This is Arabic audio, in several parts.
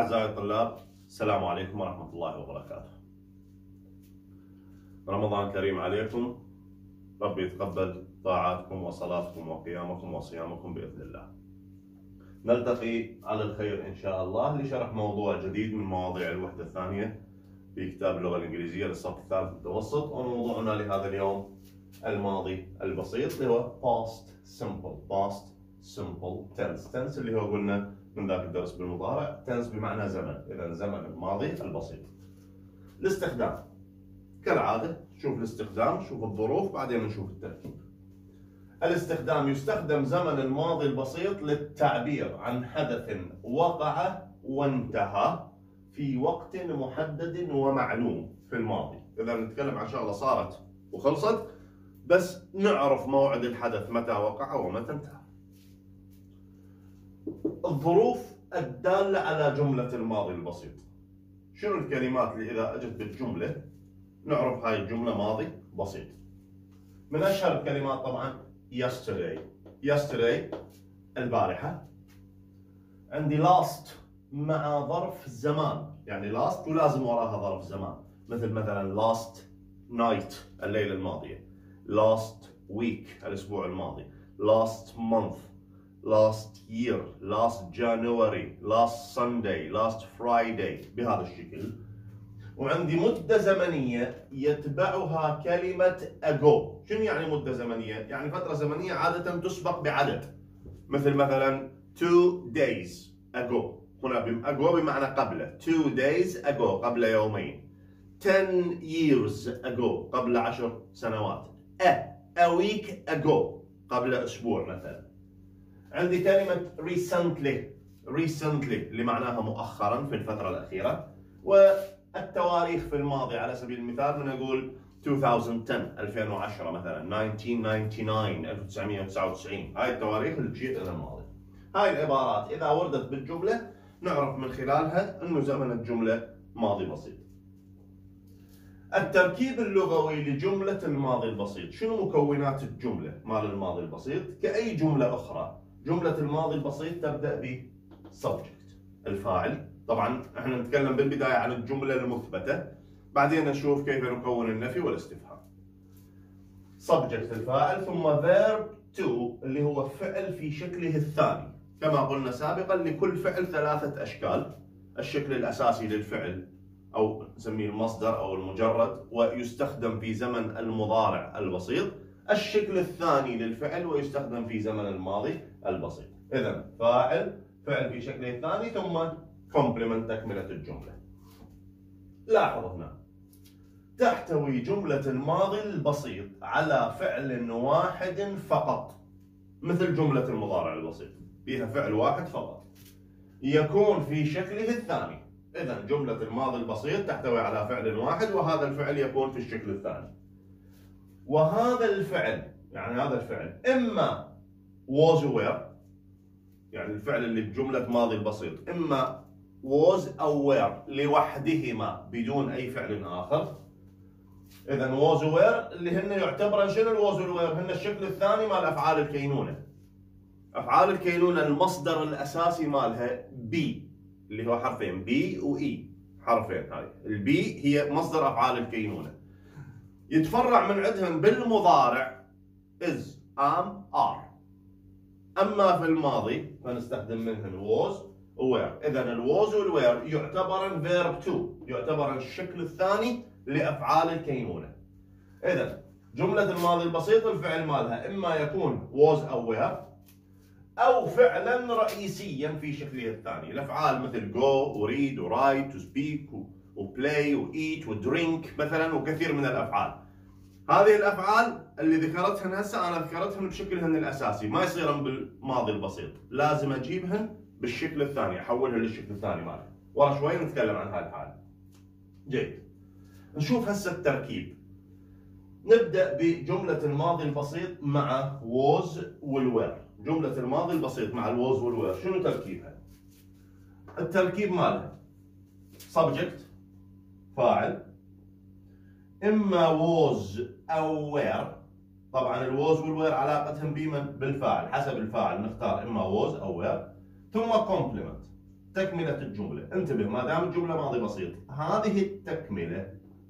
أعزائي الطلاب، السلام عليكم ورحمة الله وبركاته. رمضان كريم عليكم، ربي يتقبل طاعاتكم وصلاتكم وقيامكم وصيامكم بإذن الله. نلتقي على الخير إن شاء الله لشرح موضوع جديد من مواضيع الوحدة الثانية في كتاب اللغة الإنجليزية للصف الثالث المتوسط، وموضوعنا لهذا اليوم الماضي البسيط اللي هو past simple tense اللي هو قلنا من ذاك الدرس بالمضارع tense بمعنى زمن، إذا زمن الماضي البسيط. الاستخدام كالعادة، شوف الاستخدام، شوف الظروف، بعدين نشوف التركيب. الاستخدام: يستخدم زمن الماضي البسيط للتعبير عن حدث وقع وانتهى في وقت محدد ومعلوم في الماضي. إذا نتكلم عن شغلة صارت وخلصت، بس نعرف موعد الحدث متى وقع ومتى انتهى. الظروف الدالة على جملة الماضي البسيط. شنو الكلمات اللي إذا أجت بالجملة نعرف هاي الجملة ماضي بسيط؟ من أشهر الكلمات طبعا yesterday البارحة. عندي last مع ظرف زمان، يعني last ولازم وراها ظرف زمان، مثلا last night الليلة الماضية، last week الأسبوع الماضي، last month، last year، last January، last Sunday، last Friday، بهذا الشكل. وعندي مدة زمنية يتبعها كلمة ago. شنو يعني مدة زمنية؟ يعني فترة زمنية عادة تسبق بعدد، مثلا 2 days ago. هنا ago بمعنى قبل، 2 days ago قبل يومين، 10 years ago قبل 10 سنوات، a week ago قبل أسبوع مثلا. عندي كلمة recently اللي معناها مؤخرا في الفترة الأخيرة. والتواريخ في الماضي على سبيل المثال من أقول 2010 2010 مثلا، 1999 1999. هاي التواريخ اللي تشير إلى الماضي. هاي العبارات إذا وردت بالجملة نعرف من خلالها أنه زمن الجملة ماضي بسيط. التركيب اللغوي لجملة الماضي البسيط. شنو مكونات الجملة مال الماضي البسيط؟ كأي جملة أخرى، جملة الماضي البسيط تبدأ ب subject الفاعل. طبعا احنا نتكلم بالبداية عن الجملة المثبتة، بعدين نشوف كيف نكون النفي والاستفهام. subject الفاعل، ثم verb to اللي هو فعل في شكله الثاني. كما قلنا سابقا لكل فعل 3 أشكال. الشكل الأساسي للفعل أو نسميه المصدر أو المجرد، ويستخدم في زمن المضارع البسيط. الشكل الثاني للفعل ويستخدم في زمن الماضي البسيط. إذا فاعل، فعل في شكله الثاني، ثم complement تكملة الجملة. لاحظ هنا تحتوي جملة الماضي البسيط على فعل واحد فقط، مثل جملة المضارع البسيط فيها فعل واحد فقط يكون في شكله الثاني. إذا جملة الماضي البسيط تحتوي على فعل واحد، وهذا الفعل يكون في الشكل الثاني. وهذا الفعل، يعني هذا الفعل إما was were، يعني الفعل اللي بجملة ماضي البسيط إما was أو were لوحدهما بدون أي فعل آخر. إذا was were اللي هن يعتبرن شنو الwas والwere؟ هن الشكل الثاني مال أفعال الكينونة. أفعال الكينونة المصدر الأساسي مالها be اللي هو حرفين B و E، حرفين. هاي البي هي مصدر أفعال الكينونة. يتفرع من عندهم بالمضارع is am are. أما في الماضي فنستخدم منهم was و were. إذا الwas والwere يعتبرن verb to، يعتبرن الشكل الثاني لأفعال الكينونة. إذا جملة الماضي البسيط الفعل مالها إما يكون was أو were، أو فعلا رئيسيا في شكله الثاني. الأفعال مثل go وread وwrite وspeak وplay وeat ودrink مثلا، وكثير من الأفعال. هذه الأفعال اللي ذكرتهن هسه أنا ذكرتهن بشكلهن الأساسي، ما يصيرن بالماضي البسيط، لازم أجيبهن بالشكل الثاني، أحولهن للشكل الثاني مالها. ورا شوي نتكلم عن هاي الحالة. جيد، نشوف هسه التركيب. نبدأ بجملة الماضي البسيط مع was والwere. جملة الماضي البسيط مع الwas والwere شنو تركيبها؟ التركيب مالها subject فاعل، إما was أو were. طبعا الwas والwere علاقتهم بمن؟ بالفاعل، حسب الفاعل نختار إما was أو were. ثم complement تكملة الجملة. انتبه، ما دام الجملة ماضي بسيط، هذه التكملة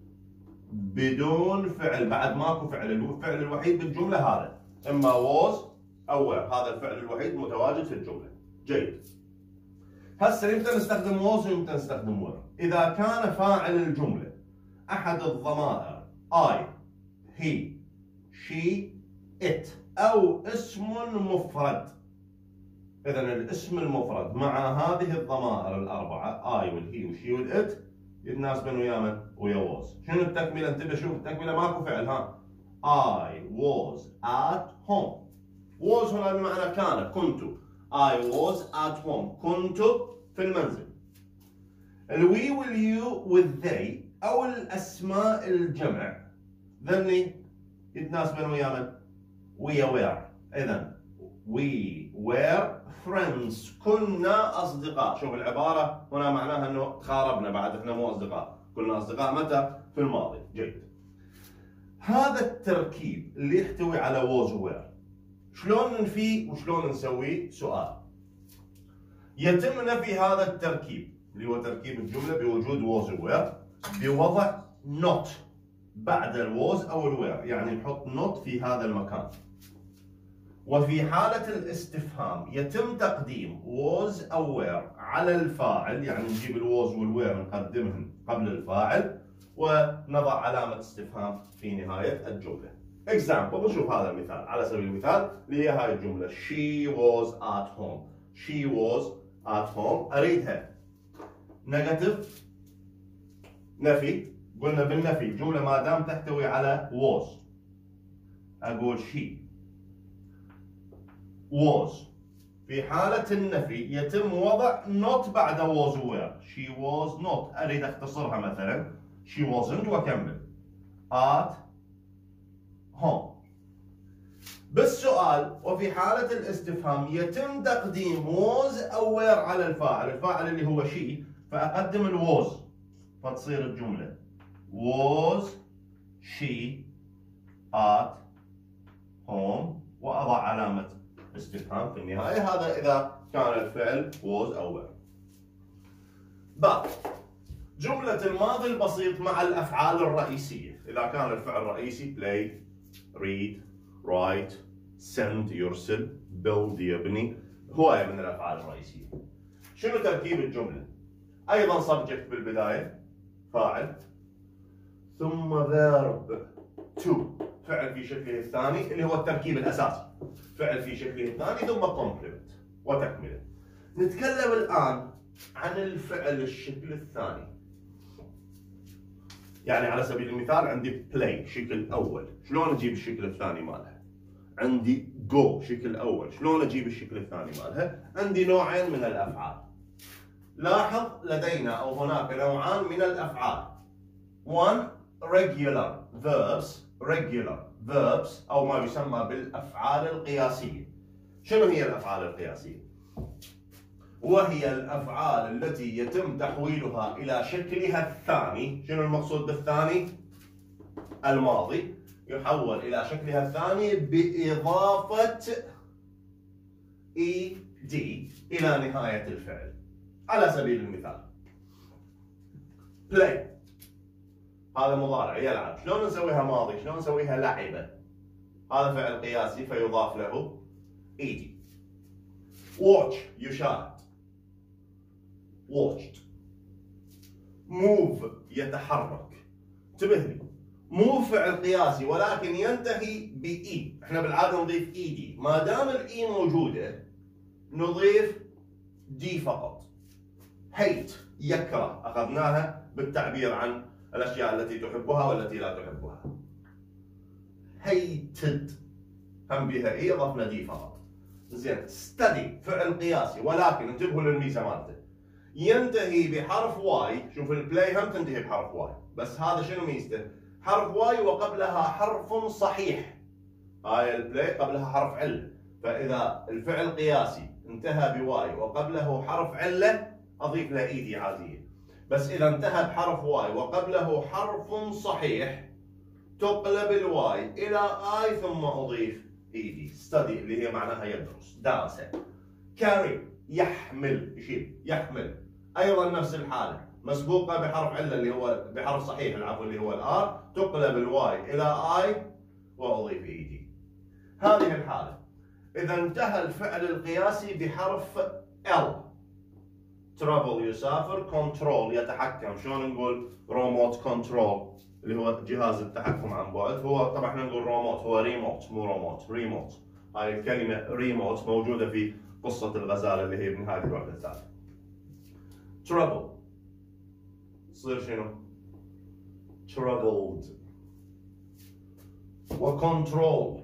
بدون فعل، بعد ماكو فعل، الفعل الوحيد بالجملة هذا، اما was او were، هذا الفعل الوحيد متواجد في الجملة. جيد. هسه يمكن نستخدم was ويمكن نستخدم were. إذا كان فاعل الجملة أحد الضمائر I, he, she, it أو اسم مفرد، إذا الاسم المفرد مع هذه الضمائر الأربعة I والهي والشي والإت يتناسبن ويا من؟ ويا was. شنو التكملة؟ انتبه شوف التكملة ماكو فعل ها. I was at home. was هنا بمعنى كان، كنت. I was at home. كنت في المنزل. الوي واليو والذي أو الأسماء الجمع ذني يتناسبن ويا من؟ ويا were. إذا we were friends. كنا أصدقاء. شوف العبارة هنا معناها أنه تخاربنا بعد، إحنا مو أصدقاء. كنا أصدقاء متى؟ في الماضي. جيد. هذا التركيب اللي يحتوي على was و were شلون ننفيه وشلون نسويه؟ سؤال. يتم نفي هذا التركيب اللي هو تركيب الجملة بوجود was و were بوضع not بعد الوز أو الوير، يعني نحط not في هذا المكان. وفي حالة الاستفهام يتم تقديم was أو were على الفاعل، يعني نجيب الوز والوير نقدمهم قبل الفاعل ونضع علامة استفهام في نهاية الجملة. example، نشوف هذا المثال على سبيل المثال اللي هي هاي الجملة she was at home. she was at home أريدها نيجاتيف نفي. قلنا بالنفي الجملة ما دام تحتوي على was أقول she was. في حالة النفي يتم وضع not بعد was were. she was not أريد أختصرها مثلا she wasn't وأكمل at home. بالسؤال وفي حالة الاستفهام يتم تقديم was أو were على الفاعل، الفاعل اللي هو she، فأقدم الwas فتصير الجملة was she at home وأضع علامة استفهام في النهاية. هذا إذا كان الفعل was أو were. بعد جملة الماضي البسيط مع الأفعال الرئيسية، إذا كان الفعل رئيسي play, read, write, send يرسل، build يبني، هواية من الأفعال الرئيسية. شنو تركيب الجملة؟ أيضا subject بالبداية فاعل، ثم verb to فعل في شكله الثاني اللي هو التركيب الأساسي، فعل في شكله الثاني ثم complement وتكملة. نتكلم الآن عن الفعل الشكل الثاني. يعني على سبيل المثال عندي play شكل أول، شلون أجيب الشكل الثاني مالها؟ عندي go شكل أول، شلون أجيب الشكل الثاني مالها؟ عندي نوعين من الأفعال. لاحظ لدينا أو هناك نوعان من الأفعال. one regular verbs أو ما يسمى بالأفعال القياسية. شنو هي الأفعال القياسية؟ وهي الأفعال التي يتم تحويلها إلى شكلها الثاني. شنو المقصود بالثاني؟ الماضي يحول إلى شكلها الثاني بإضافة ed إلى نهاية الفعل. على سبيل المثال play هذا مضارع يلعب، شلون نسويها ماضي؟ شلون نسويها لعبة؟ هذا فعل قياسي فيضاف له ed. watch يشاهد watched. move يتحرك. انتبه لي، مو فعل قياسي ولكن ينتهي بإي، احنا بالعاده نضيف اي دي، ما دام الاي موجوده نضيف دي فقط. hate يكره، اخذناها بالتعبير عن الاشياء التي تحبها والتي لا تحبها. hated هم بها اي اضفنا دي فقط. زين. study فعل قياسي ولكن انتبهوا للميزه مالته، ينتهي بحرف واي. شوف البلاي هم تنتهي بحرف واي، بس هذا شنو ميزته؟ حرف واي وقبلها حرف صحيح. هاي البلاي قبلها حرف عله، فاذا الفعل قياسي انتهى بواي وقبله حرف عله اضيف له ايدي عاديه. بس اذا انتهى بحرف واي وقبله حرف صحيح تقلب الواي الى اي ثم اضيف ايدي. study اللي هي معناها يدرس، درس. carry يحمل، يشيل، يحمل. ايضا نفس الحاله مسبوقه بحرف عله اللي هو بحرف صحيح العفو اللي هو الار، تقلب الواي الى اي واضيف اي دي. هذه الحاله اذا انتهى الفعل القياسي بحرف ال. ترافل يسافر، كنترول يتحكم. شلون نقول روموت كنترول اللي هو جهاز التحكم عن بعد؟ هو طبعا احنا نقول روموت، هو ريموت مو روموت، ريموت. هاي الكلمه ريموت موجوده في قصه الغزاله اللي هي بنهايه الوحده الثالثه. ترافل تصير شنو؟ ترافلد. وكنترول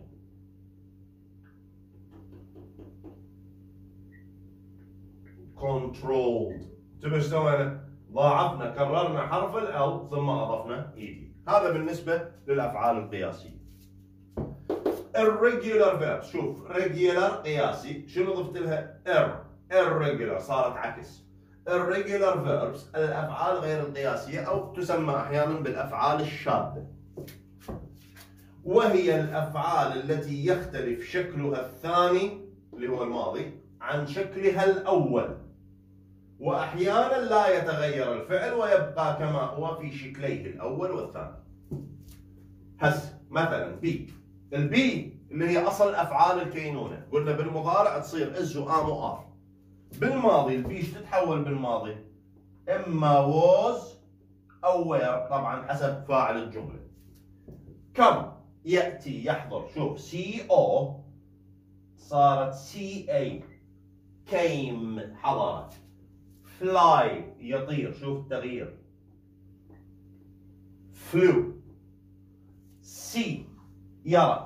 controlled. انتبه ايش سوينا؟ ضاعفنا، كررنا حرف ال ثم اضفنا ايدي. هذا بالنسبه للافعال القياسيه. الريجولار فيرب، شوف ريجولار قياسي، شنو ضفت لها؟ irregular صارت عكس. الريجولار فيربس الافعال غير القياسيه او تسمى احيانا بالافعال الشاذه. وهي الافعال التي يختلف شكلها الثاني اللي هو الماضي عن شكلها الاول. واحيانا لا يتغير الفعل ويبقى كما هو في شكليه الاول والثاني. هسه مثلا بي، البي اللي هي اصل افعال الكينونه، قلنا بالمضارع تصير از وام وار. بالماضي البي ايش تتحول بالماضي؟ اما was او were طبعا حسب فاعل الجمله. كم ياتي يحضر، شوف سي او صارت سي اي، came حضر. fly يطير، شوف التغيير. flew. see يرى،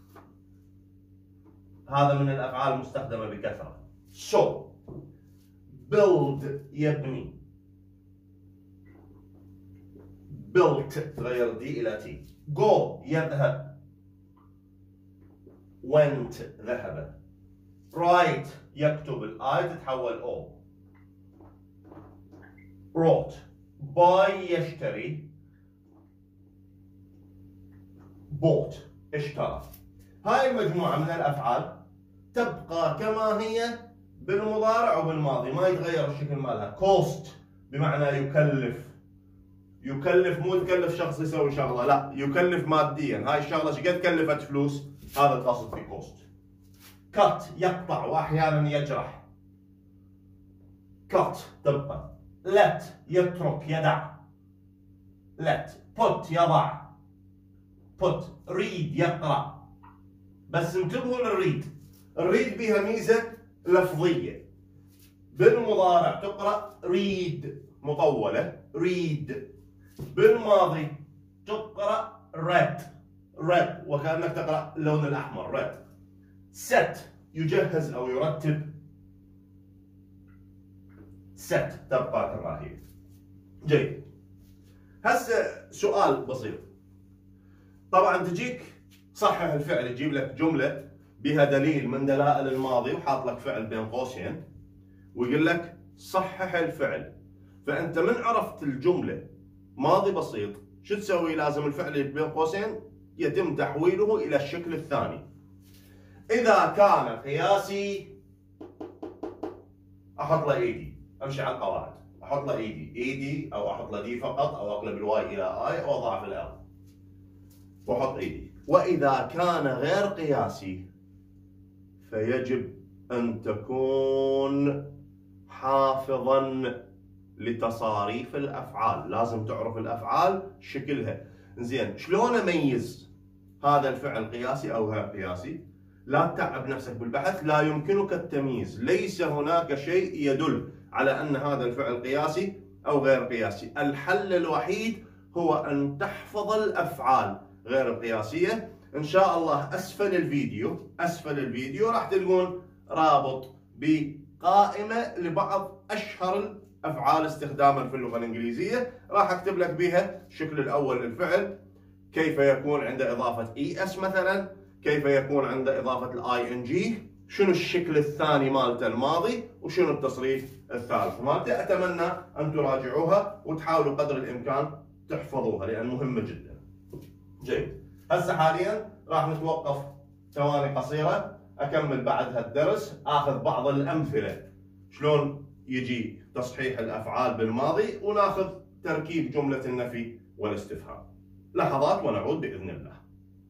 هذا من الافعال المستخدمه بكثره. so build يبني. built تغير دي الى تي. go يذهب. went ذهب. write يكتب، الاي تتحول او. brought buy يشتري. bought اشترى. هاي المجموعة من الأفعال تبقى كما هي بالمضارع وبالماضي، ما يتغير الشكل مالها. cost بمعنى يكلف. يكلف مو تكلف شخص يسوي شغلة، لا يكلف ماديا. هاي الشغلة شقد كلفت فلوس، هذا القصد في cost. cut يقطع واحيانا يجرح. cut تبقى. let يترك يدع. let put يضع. put read يقرأ. بس انتبهوا للريد، الريد بها ميزة لفظية. بالمضارع تقرأ read مطولة read. بالماضي تقرأ read read وكأنك تقرأ اللون الأحمر read. set يجهز أو يرتب. set تبقى كما هي. جيد. هسه سؤال بسيط. طبعا تجيك صحح الفعل، يجيب لك جملة بها دليل من دلائل الماضي وحاط لك فعل بين قوسين ويقول لك صحح الفعل. فأنت من عرفت الجملة ماضي بسيط شو تسوي؟ لازم الفعل اللي بين قوسين يتم تحويله إلى الشكل الثاني. إذا كان قياسي أحط له ايدي، أمشي على القواعد، أحط له ايدي أو أحط له دي فقط أو أقلب الواي إلى آي أو أضاعف الأل وأحط ايدي. وإذا كان غير قياسي فيجب أن تكون حافظا لتصاريف الأفعال، لازم تعرف الأفعال شكلها. زين، شلون أميز هذا الفعل قياسي أو غير قياسي؟ لا تتعب نفسك بالبحث، لا يمكنك التمييز، ليس هناك شيء يدل على أن هذا الفعل قياسي أو غير قياسي. الحل الوحيد هو أن تحفظ الأفعال غير القياسية. إن شاء الله أسفل الفيديو راح تلقون رابط بقائمة لبعض أشهر الأفعال استخداما في اللغة الإنجليزية، راح أكتب لك بها الشكل الأول للفعل، كيف يكون عند إضافة ES مثلا، كيف يكون عند إضافة ING، شنو الشكل الثاني مالته الماضي، وشنو التصريف الثالث مالته. أتمنى أن تراجعوها وتحاولوا قدر الإمكان تحفظوها لأن مهمة جدا. جيد، هسه حاليا راح نتوقف ثواني قصيرة، أكمل بعدها الدرس، آخذ بعض الأمثلة شلون يجي تصحيح الأفعال بالماضي وناخذ تركيب جملة النفي والاستفهام. لحظات ونعود بإذن الله.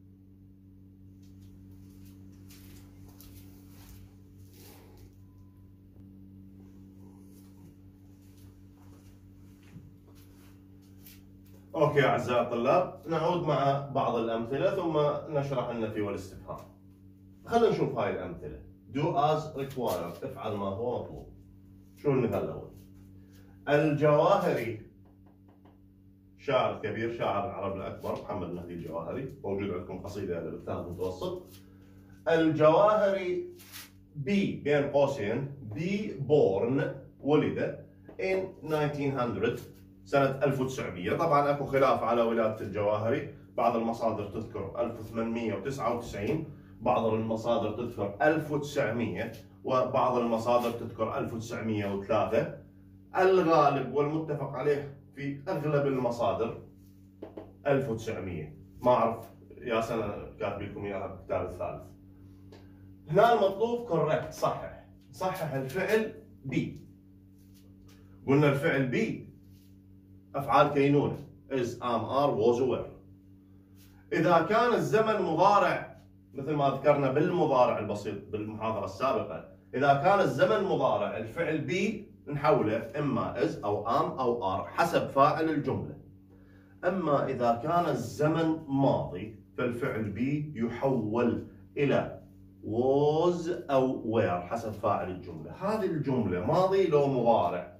اوكي اعزائي الطلاب، نعود مع بعض الامثله ثم نشرح النفي والاستفهام. خلينا نشوف هاي الامثله. do as required، افعل ما هو مطلوب. شو المثال الاول؟ الجواهري، شاعر كبير، شاعر العرب الاكبر محمد مهدي الجواهري، موجود عندكم قصيده له بالثالث المتوسط. الجواهري بي بين قوسين بي بورن، ولد in 1900 سنة 1900. طبعا اكو خلاف على ولادة الجواهري، بعض المصادر تذكر 1899، بعض المصادر تذكر 1900، وبعض المصادر تذكر 1903. الغالب والمتفق عليه في اغلب المصادر 1900. ما اعرف يا سنة كاتب لكم اياها بالكتاب الثالث. هنا المطلوب كوركت، صحح الفعل بي. قلنا الفعل بي أفعال كينونة is, am, are, was, were. إذا كان الزمن مضارع مثل ما ذكرنا بالمضارع البسيط بالمحاضرة السابقة، إذا كان الزمن مضارع الفعل بي نحوله إما is أو am أو are حسب فاعل الجملة. أما إذا كان الزمن ماضي فالفعل بي يحول إلى was أو were حسب فاعل الجملة. هذه الجملة ماضي لو مضارع.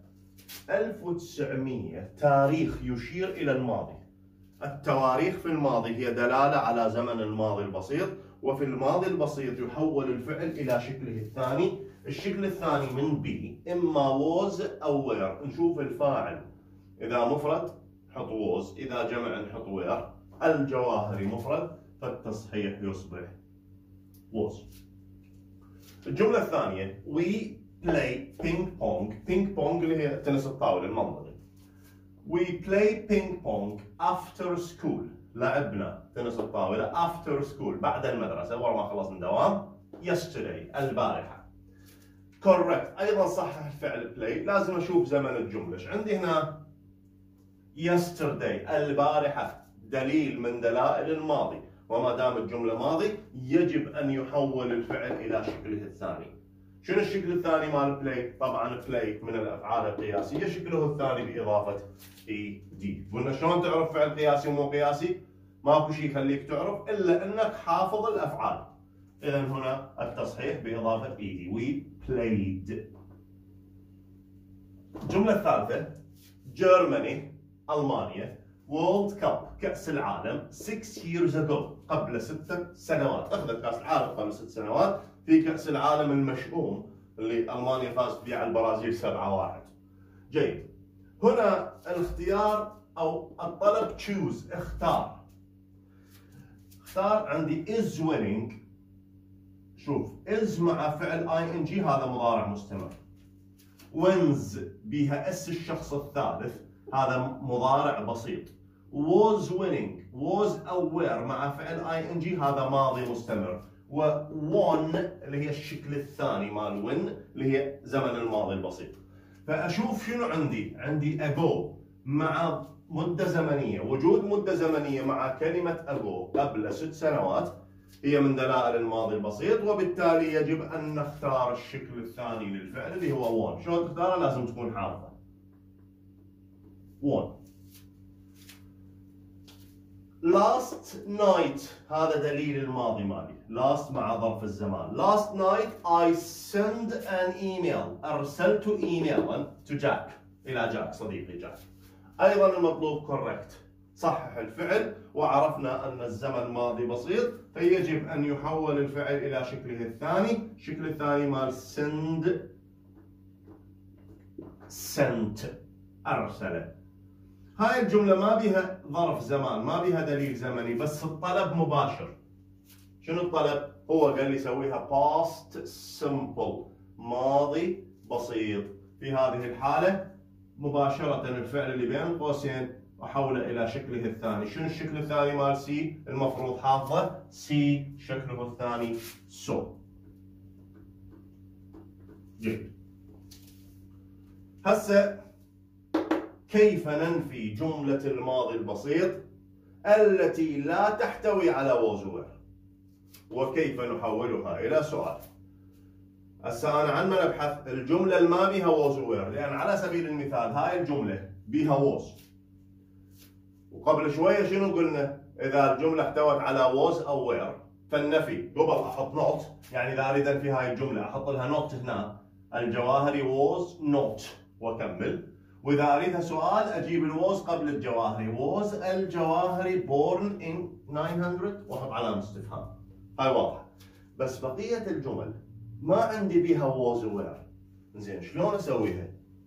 1900 تاريخ يشير إلى الماضي. التواريخ في الماضي هي دلالة على زمن الماضي البسيط، وفي الماضي البسيط يحول الفعل إلى شكله الثاني. الشكل الثاني من بي إما was أو were. نشوف الفاعل، إذا مفرد نحط was، إذا جمع نحط were. الجواهري مفرد فالتصحيح يصبح was. الجملة الثانية we play ping pong. ping pong اللي هي تنس الطاولة المنطقي. we play ping pong after school. لعبنا تنس الطاولة after school بعد المدرسة، ورا ما خلصنا دوام. yesterday البارحة. correct أيضا صحح الفعل play. لازم أشوف زمن الجملة. إيش عندي هنا؟ yesterday البارحة دليل من دلائل الماضي، وما دام الجملة ماضي يجب أن يحول الفعل إلى شكله الثاني. شنو الشكل الثاني مال بلاي؟ طبعا بلاي من الافعال القياسيه، شكله الثاني باضافه اي دي. قلنا شلون تعرف فعل قياسي ومو قياسي؟ ماكو شيء يخليك تعرف الا انك حافظ الافعال. اذا هنا التصحيح باضافه اي دي. وي بلايد. الجمله الثالثه جيرماني المانيا وورلد كاب كاس العالم 6 years ago قبل 6 سنوات. اخذت كاس العالم قبل 6 سنوات في كأس العالم المشؤوم اللي ألمانيا فازت فيه على البرازيل 7-1. جيد. هنا الاختيار أو الطلب choose، اختار عندي is winning. شوف is مع فعل ing هذا مضارع مستمر. wins بها اس الشخص الثالث هذا مضارع بسيط. was winning was أو were مع فعل ing هذا ماضي مستمر. و1 اللي هي الشكل الثاني مال win اللي هي زمن الماضي البسيط. فاشوف شنو عندي ago مع مده زمنيه. وجود مده زمنيه مع كلمه ago قبل 6 سنوات هي من دلائل الماضي البسيط، وبالتالي يجب ان نختار الشكل الثاني للفعل اللي هو one. شلون تختاره؟ لازم تكون حافظه. one. last night هذا دليل الماضي مالي. last مع ظرف الزمان. last night I sent an email. أرسلت إيميلا to Jack، إلى جاك صديقي جاك. أيضا المطلوب correct، صحح الفعل. وعرفنا أن الزمن ماضي بسيط فيجب أن يحول الفعل إلى شكله الثاني. الشكل الثاني مال sent أرسل. هاي الجملة ما بها ظرف زمان، ما بها دليل زمني، بس الطلب مباشر. شنو الطلب؟ هو قال لي سويها past simple ماضي بسيط. في هذه الحالة مباشرة الفعل اللي بين قوسين أحوله إلى شكله الثاني. شنو الشكل الثاني مال سي؟ المفروض حافظه. سي شكله الثاني so. جيد. هسه كيف ننفي جملة الماضي البسيط التي لا تحتوي على was were؟ وكيف نحولها إلى سؤال؟ هسه أنا عندما نبحث الجملة اللي ما بيها was were، لأن على سبيل المثال هاي الجملة بيها was، وقبل شوية شنو قلنا؟ إذا الجملة احتوت على was أو were فالنفي قبل أحط نوت، يعني إذا أريد أنفي هاي الجملة أحط لها نوت هنا، الجواهري was not وأكمل. وإذا أريدها سؤال أجيب الوز قبل الجواهري، was الجواهري born in 900 وأحط علامة استفهام. هاي واضحة. بس بقية الجمل ما عندي بيها was were. زين شلون أسويها؟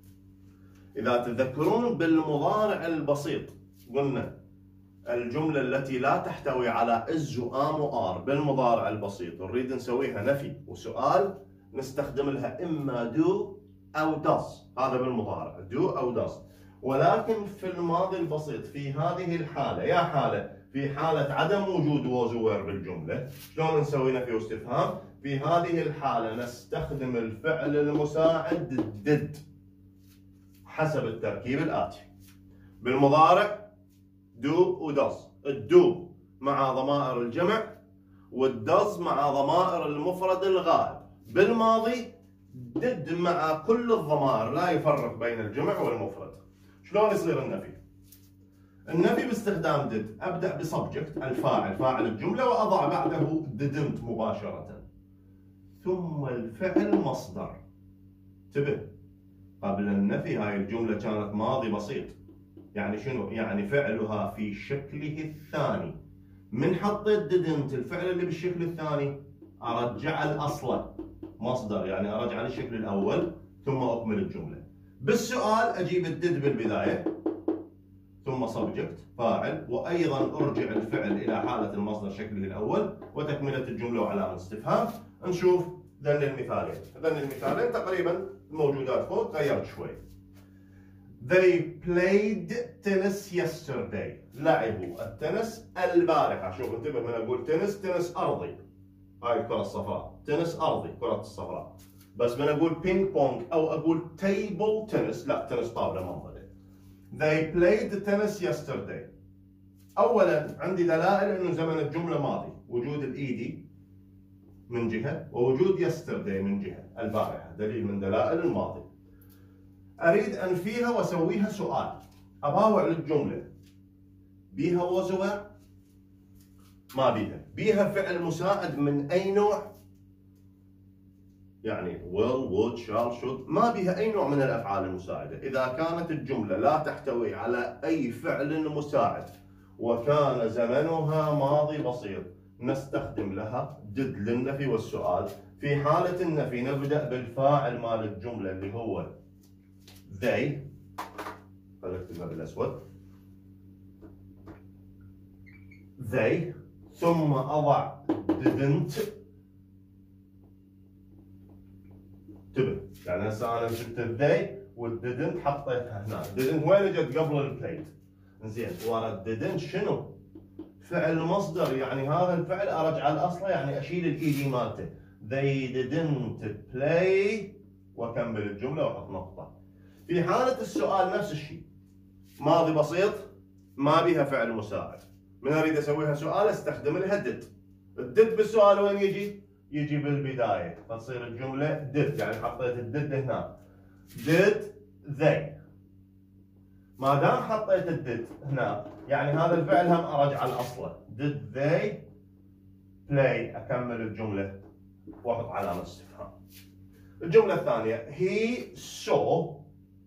إذا تتذكرون بالمضارع البسيط قلنا الجملة التي لا تحتوي على is و am و are بالمضارع البسيط نريد نسويها نفي وسؤال نستخدم لها إما do أو does، هذا بالمضارع do أو does. ولكن في الماضي البسيط في هذه الحالة يا حالة في حالة عدم وجود was were بالجملة شلون نسوي نفي واستفهام؟ في هذه الحالة نستخدم الفعل المساعد did حسب التركيب الآتي. بالمضارع do و does، الدو مع ضمائر الجمع والdoes مع ضمائر المفرد الغائب. بالماضي did مع كل الضمائر لا يفرق بين الجمع والمفرد. شلون يصير النفي؟ النفي باستخدام did، ابدا بسبجكت الفاعل فاعل الجمله واضع بعده didn't مباشره، ثم الفعل مصدر. انتبه قبل النفي هاي الجمله كانت ماضي بسيط، يعني شنو؟ يعني فعلها في شكله الثاني. من حطيت didn't الفعل اللي بالشكل الثاني ارجع الاصله مصدر، يعني ارجع للشكل الاول ثم اكمل الجمله. بالسؤال اجيب الدد بالبدايه ثم سبجكت فاعل وايضا ارجع الفعل الى حاله المصدر شكله الاول وتكمله الجمله وعلامه استفهام. نشوف ذن المثالين تقريبا موجودات فوق، غيرت شوي. They played tennis yesterday. لعبوا التنس البارحه. شوف انتبه من اقول تنس ارضي، هاي الكرة الصفراء، تنس أرضي كرة الصفراء. بس من أقول بينج بونج أو أقول تيبل تنس، لا تنس طاولة ما انضبط. They played tennis yesterday. أولاً عندي دلائل إنه زمن الجملة ماضي، وجود الإيدي من جهة ووجود yesterday من جهة البارحة، دليل من دلائل الماضي. أريد أنفيها وأسويها سؤال، أباوع للجملة بيها was were؟ ما بيها فعل مساعد من أي نوع؟ يعني will, would, shall, should، ما بيها أي نوع من الأفعال المساعدة. إذا كانت الجملة لا تحتوي على أي فعل مساعد وكان زمنها ماضي بسيط نستخدم لها did للنفي والسؤال. في حالة النفي نبدأ بالفاعل مال الجملة اللي هو they، خلينا نكتبها بالأسود، they، ثم أضع didn't. انتبه يعني هسه أنا مسكت الذي والdidn't حطيتها هنا، didn't وين اجت؟ قبل البلايد. زين ورا didn't شنو؟ فعل مصدر، يعني هذا الفعل أرجع لأصله، يعني أشيل الإيدي مالته. They didn't play وأكمل الجملة وأحط نقطة. في حالة السؤال نفس الشيء، ماضي بسيط ما بيها فعل مساعد، من اريد اسويها سؤال استخدم لها did. الدد بالسؤال وين يجي؟ يجي بالبدايه، فتصير الجمله did، يعني حطيت الدد هنا. did they. ما دام حطيت الدد هنا يعني هذا الفعل هم ارجع لاصله. did they play، اكمل الجمله واحط علامه استفهام. الجمله الثانيه he saw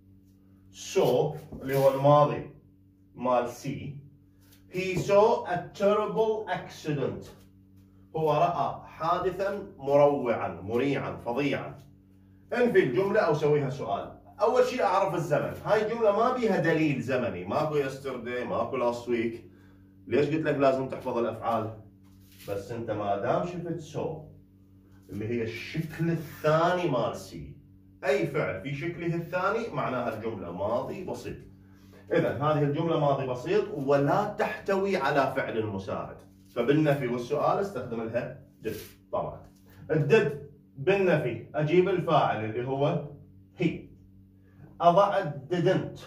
اللي هو الماضي مال سي. He saw a terrible accident. هو رأى حادثا مروعا مريعا فظيعا. انفي الجملة أو سويها سؤال. أول شيء أعرف الزمن. هاي الجملة ما بيها دليل زمني، ماكو yesterday ماكو last week. ليش قلت لك لازم تحفظ الأفعال؟ بس أنت ما دام شفت saw اللي هي الشكل الثاني مال سي، أي فعل في شكله الثاني معناها الجملة ماضي بسيط. إذا هذه الجملة ماضي بسيط ولا تحتوي على فعل مساعد، فبالنفي والسؤال استخدم لها did. طبعا الدد بالنفي أجيب الفاعل اللي هو he. أضع didn't.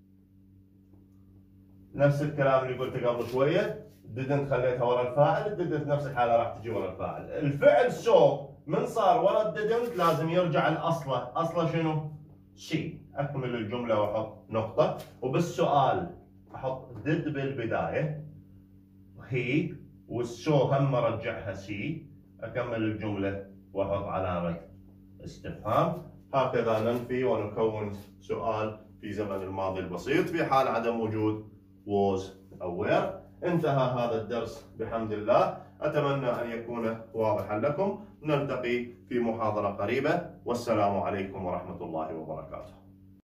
نفس الكلام اللي قلته قبل شوية، didn't خليتها ورا الفاعل، didn't نفس الحالة راح تجي ورا الفاعل. الفعل so من صار ورا didn't لازم يرجع لأصله، أصله شنو؟ شي. أكمل الجملة وأحط نقطة، وبالسؤال أحط did بالبداية، هي والسو هم رجعها سي، أكمل الجملة وأحط علامة استفهام. هكذا ننفي ونكون سؤال في زمن الماضي البسيط في حال عدم وجود was أو were. انتهى هذا الدرس بحمد الله، أتمنى أن يكون واضحا لكم. نلتقي في محاضرة قريبة، والسلام عليكم ورحمة الله وبركاته.